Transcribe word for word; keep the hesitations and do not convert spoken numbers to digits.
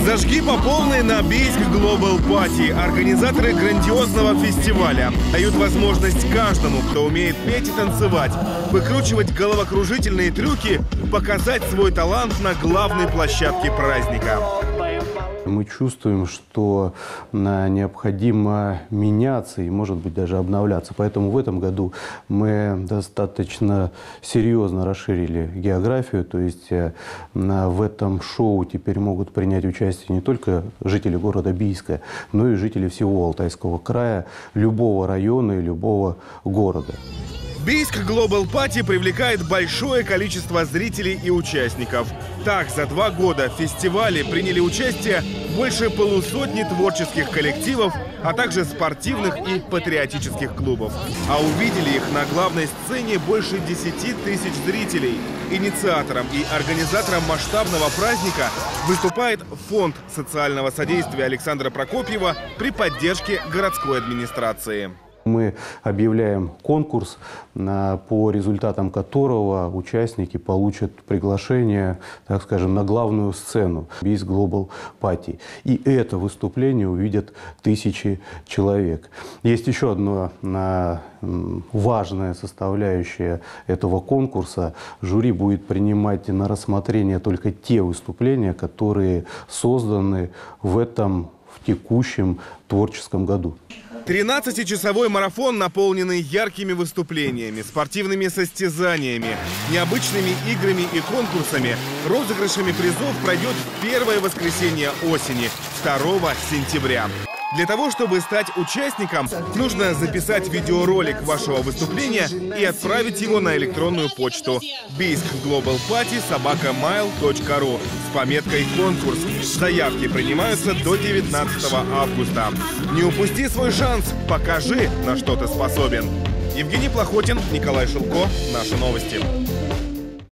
Зажги по полной на Бийск Global Party. Организаторы грандиозного фестиваля дают возможность каждому, кто умеет петь и танцевать, выкручивать головокружительные трюки, показать свой талант на главной площадке праздника. Мы чувствуем, что необходимо меняться и, может быть, даже обновляться. Поэтому в этом году мы достаточно серьезно расширили географию. То есть в этом шоу теперь могут принять участие не только жители города Бийска, но и жители всего Алтайского края, любого района и любого города. Бийск Global Party привлекает большое количество зрителей и участников. Так, за два года в фестивале приняли участие больше полусотни творческих коллективов, а также спортивных и патриотических клубов. А увидели их на главной сцене больше десяти тысяч зрителей. Инициатором и организатором масштабного праздника выступает Фонд социального содействия Александра Прокопьева при поддержке городской администрации. Мы объявляем конкурс, по результатам которого участники получат приглашение, так скажем, на главную сцену Бийск Global Party. И это выступление увидят тысячи человек. Есть еще одна важная составляющая этого конкурса. Жюри будет принимать на рассмотрение только те выступления, которые созданы в этом, в текущем творческом году. тринадцатичасовой марафон, наполненный яркими выступлениями, спортивными состязаниями, необычными играми и конкурсами, розыгрышами призов, пройдет в первое воскресенье осени, второго сентября. Для того, чтобы стать участником, нужно записать видеоролик вашего выступления и отправить его на электронную почту бийск глобал пати собака майл точка ру с пометкой «Конкурс». Заявки принимаются до девятнадцатого августа. Не упусти свой шанс, покажи, на что ты способен. Евгений Плохотин, Николай Шилко. Наши новости.